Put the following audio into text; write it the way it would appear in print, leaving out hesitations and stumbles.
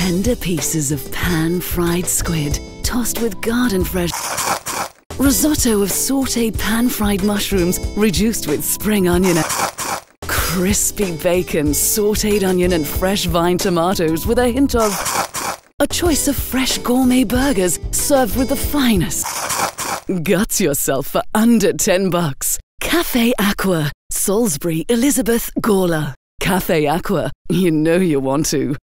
Tender pieces of pan-fried squid tossed with garden fresh. Risotto of sautéed pan-fried mushrooms reduced with spring onion. Crispy bacon, sautéed onion and fresh vine tomatoes with a hint of... A choice of fresh gourmet burgers served with the finest. Guts yourself for under $10. Caffe Acqua, Salisbury, Elizabeth, Gawler. Caffe Acqua, you know you want to.